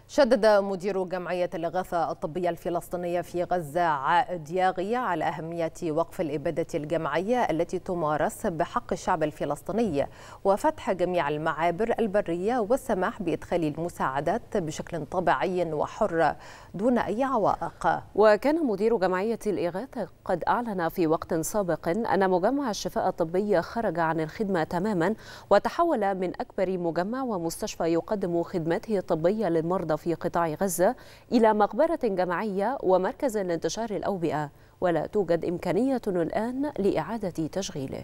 شدد مدير جمعية الإغاثة الطبية الفلسطينية في غزة عائد ياغي على أهمية وقف الإبادة الجماعية التي تمارس بحق الشعب الفلسطيني وفتح جميع المعابر البرية والسماح بإدخال المساعدات بشكل طبيعي وحر دون أي عوائق. وكان مدير جمعية الإغاثة قد أعلن في وقت سابق أن مجمع الشفاء الطبي خرج عن الخدمة تماما وتحول من أكبر مجمع ومستشفى يقدم خدماته الطبية للمرضى في قطاع غزة إلى مقبرة جماعية ومركز لانتشار الأوبئة، ولا توجد إمكانية الآن لإعادة تشغيله.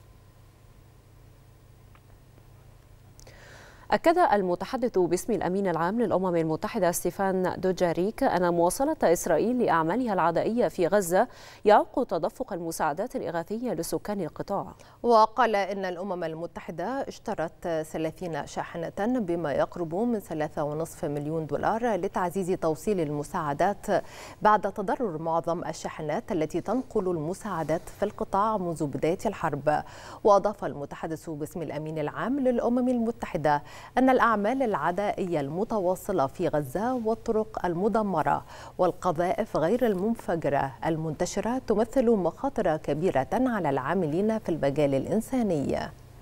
أكد المتحدث باسم الأمين العام للأمم المتحدة ستيفان دوجاريك أن مواصلة إسرائيل لأعمالها العدائية في غزة يعوق تدفق المساعدات الإغاثية لسكان القطاع. وقال إن الأمم المتحدة اشترت 30 شاحنة بما يقرب من 3.5 مليون دولار لتعزيز توصيل المساعدات بعد تضرر معظم الشاحنات التي تنقل المساعدات في القطاع منذ بداية الحرب. وأضاف المتحدث باسم الأمين العام للأمم المتحدة أن الأعمال العدائية المتواصلة في غزة والطرق المدمرة والقذائف غير المنفجرة المنتشرة تمثل مخاطر كبيرة على العاملين في المجال الإنساني.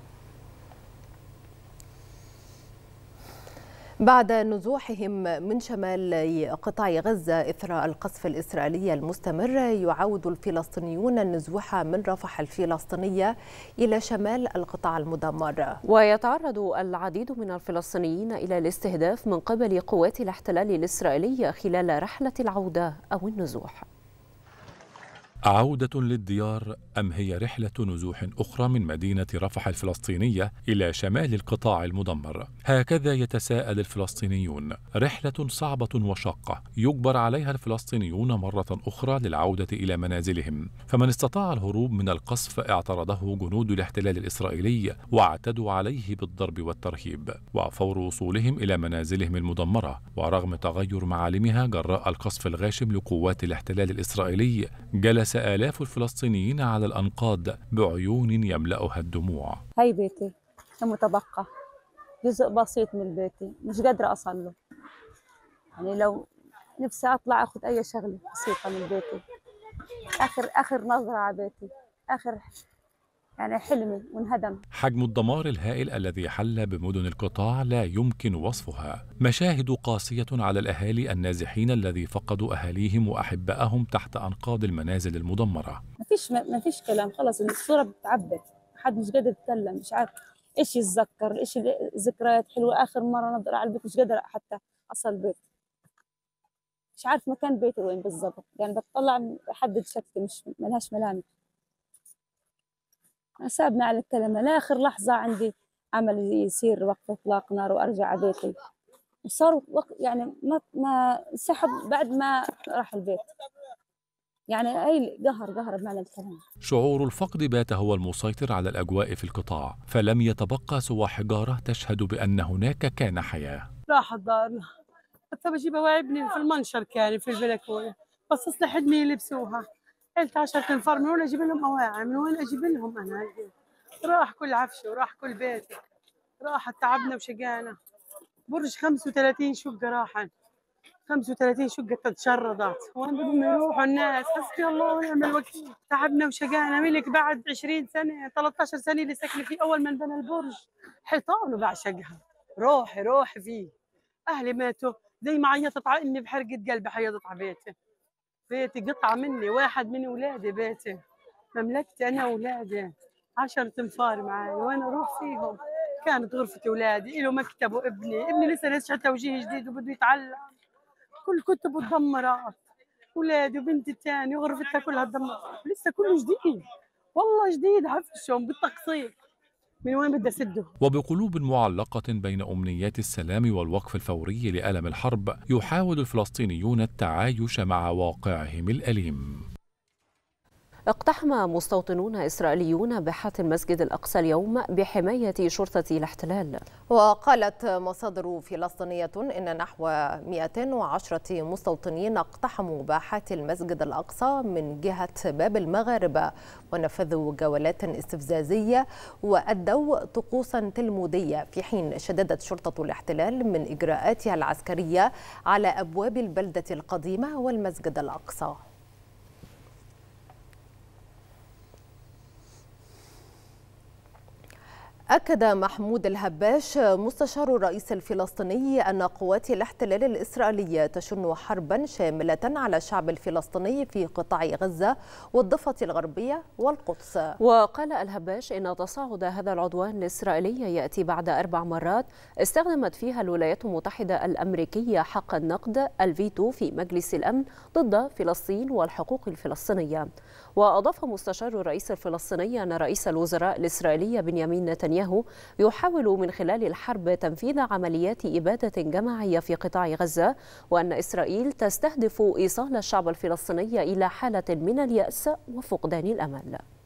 بعد نزوحهم من شمال قطاع غزة إثر القصف الإسرائيلي المستمر، يعود الفلسطينيون النزوح من رفح الفلسطينية إلى شمال القطاع المدمر. ويتعرض العديد من الفلسطينيين إلى الاستهداف من قبل قوات الاحتلال الإسرائيلية خلال رحلة العودة أو النزوح. عودة للديار أم هي رحلة نزوح أخرى من مدينة رفح الفلسطينية إلى شمال القطاع المدمر؟ هكذا يتساءل الفلسطينيون. رحلة صعبة وشاقة يجبر عليها الفلسطينيون مرة أخرى للعودة إلى منازلهم، فمن استطاع الهروب من القصف اعترضه جنود الاحتلال الإسرائيلي واعتدوا عليه بالضرب والترهيب. وفور وصولهم إلى منازلهم المدمرة ورغم تغير معالمها جراء القصف الغاشم لقوات الاحتلال الإسرائيلي، جلس آلاف الفلسطينيين على الأنقاض بعيون يملأها الدموع. هاي بيتي متبقى جزء بسيط من بيتي، مش قادرة أصل له. يعني لو نفسي أطلع أخذ أي شغلة بسيطة من بيتي، آخر نظرة على بيتي، آخر يعني حلمي وانهدم. حجم الدمار الهائل الذي حل بمدن القطاع لا يمكن وصفها. مشاهد قاسية على الأهالي النازحين الذي فقدوا أهاليهم وأحبائهم تحت أنقاض المنازل المدمرة. ما فيش كلام، خلاص الصورة بتعبر، حد مش قادر يتكلم، مش عارف إيش يتذكر، إيش ذكريات حلوة. آخر مرة نظر على البيت مش قادر حتى أصل البيت، مش عارف مكان بيتي وين بالضبط، يعني بتطلع بحدد شكلي مش ملهاش ملامح. سابنا على الكلمة لآخر لحظة، عندي عمل يصير وقت إطلاق نار وأرجع على بيتي، وصار وقت يعني ما سحب بعد ما راح البيت، يعني أي قهر بمعنى الكلمة. شعور الفقد بات هو المسيطر على الأجواء في القطاع، فلم يتبقى سوى حجارة تشهد بأن هناك كان حياة. راح الدار حتى بجيبها وابني في المنشر، كان في البلكونة بس أصلح ادمي يلبسوها. قلت 10 تنفار من وين اجيب لهم اواعي؟ من وين اجيب لهم انا؟ راح كل عفشه وراح كل بيتي، راحت تعبنا وشقانا. برج 35 شقه راحت، 35 شقه تتشردت، وين بدهم يروحوا الناس؟ حسبي الله ونعم الوكيل. تعبنا وشقانا. ملك بعد 20 سنه 13 سنه اللي سكني فيه اول من بنى البرج، حيطانه بعشقها، روحي فيه. اهلي ماتوا زي ما عيطت على امي بحرقه قلبي، عيطت على بيتي قطعة مني، واحد من أولادي بيتي، مملكتي أنا وأولادي، 10 تنفار معي، وين أروح فيهم؟ كانت غرفة أولادي، إله مكتب، وابني لسه لسه توجيه جديد وبده يتعلم، كل كتبه تدمرت، أولادي وبنتي الثانية وغرفتها كلها تدمرت، لسه كله جديد، والله جديد حفشهم بالتقسيط. من وين بدي أسده؟ وبقلوب معلقة بين أمنيات السلام والوقف الفوري لألم الحرب، يحاول الفلسطينيون التعايش مع واقعهم الأليم. اقتحم مستوطنون إسرائيليون باحات المسجد الأقصى اليوم بحماية شرطة الاحتلال. وقالت مصادر فلسطينية إن نحو 110 مستوطنين اقتحموا باحات المسجد الأقصى من جهة باب المغاربة، ونفذوا جولات استفزازية وأدوا طقوسا تلمودية، في حين شددت شرطة الاحتلال من إجراءاتها العسكرية على أبواب البلدة القديمة والمسجد الأقصى. أكد محمود الهباش مستشار الرئيس الفلسطيني أن قوات الاحتلال الإسرائيلية تشن حربا شاملة على الشعب الفلسطيني في قطاع غزة والضفة الغربية والقدس. وقال الهباش إن تصاعد هذا العدوان الإسرائيلي يأتي بعد 4 مرات استخدمت فيها الولايات المتحدة الأمريكية حق النقد الفيتو في مجلس الأمن ضد فلسطين والحقوق الفلسطينية. وأضاف مستشار الرئيس الفلسطيني أن رئيس الوزراء الإسرائيلي بنيامين نتنياهو يحاول من خلال الحرب تنفيذ عمليات إبادة جماعية في قطاع غزة، وأن إسرائيل تستهدف إيصال الشعب الفلسطيني إلى حالة من اليأس وفقدان الأمل.